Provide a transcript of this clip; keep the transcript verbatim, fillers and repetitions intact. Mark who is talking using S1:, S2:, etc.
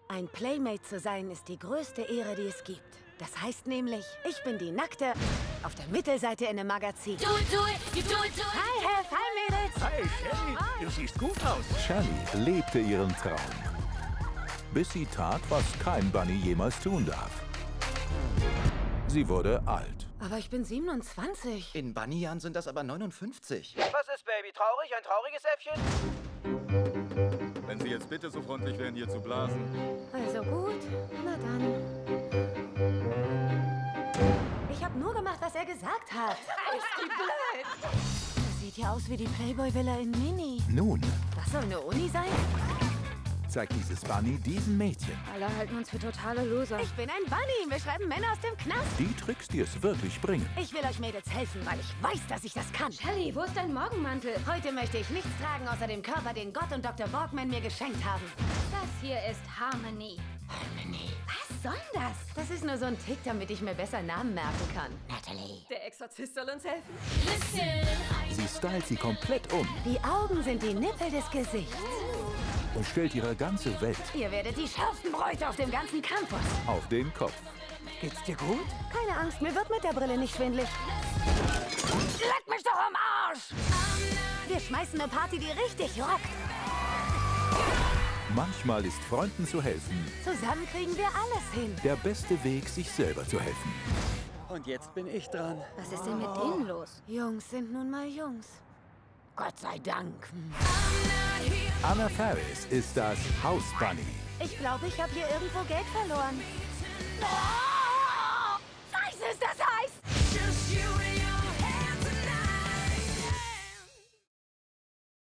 S1: Ein Playmate zu sein ist die größte Ehre, die es gibt. Das heißt nämlich, ich bin die Nackte auf der Mittelseite in einem Magazin.
S2: Do it, do it, you do it, do it.
S1: Hi, Hef, hi, Mädels.
S3: Hi, Shelly. Du siehst gut aus.
S4: Shelly lebte ihren Traum. Bis sie tat, was kein Bunny jemals tun darf. Sie wurde alt.
S1: Aber ich bin siebenundzwanzig.
S5: In Bunny-Jahren sind das aber neunundfünfzig.
S6: Was ist, Baby? Traurig? Ein trauriges Äffchen?
S3: Wenn Sie jetzt bitte so freundlich wären, hier zu blasen.
S1: Also gut, na dann. Ich habe nur gemacht, was er gesagt hat.
S2: Ist die blöd.
S1: Das sieht ja aus wie die Playboy-Villa in Mini.
S4: Nun
S1: Das soll eine Uni sein?
S4: zeigt dieses Bunny diesen Mädchen
S7: Alle halten uns für totale Loser.
S1: Ich bin ein Bunny. Wir schreiben Männer aus dem Knast.
S4: die Tricks, die es wirklich bringen.
S1: Ich will euch Mädels helfen, weil ich weiß, dass ich das kann.
S7: Shelly, wo ist dein Morgenmantel?
S1: Heute möchte ich nichts tragen, außer dem Körper, den Gott und Doktor Borgman mir geschenkt haben.
S7: Das hier ist Harmony.
S1: Harmony.
S7: Was soll denn das?
S1: Das ist nur so ein Tick, damit ich mir besser Namen merken kann.
S2: Natalie.
S7: Der Exorzist soll uns helfen.
S2: Listen,
S4: Sie stylt sie komplett um
S1: Die Augen sind die Nippel des Gesichts.
S4: und stellt ihre ganze Welt
S1: Ihr werdet die schärfsten Bräute auf dem ganzen Campus.
S4: auf den Kopf.
S6: Geht's dir gut?
S1: Keine Angst, mir wird mit der Brille nicht schwindelig. Leck mich doch am Arsch! Wir schmeißen eine Party, die richtig rockt.
S4: Manchmal ist Freunden zu helfen
S1: Zusammen kriegen wir alles hin.
S4: der beste Weg, sich selber zu helfen.
S6: Und jetzt bin ich dran.
S7: Was ist denn mit denen los?
S1: Jungs sind nun mal Jungs. Gott sei Dank.
S4: Anna Faris ist das Haus Bunny.
S1: Ich glaube, ich habe hier irgendwo Geld verloren.
S2: Oh!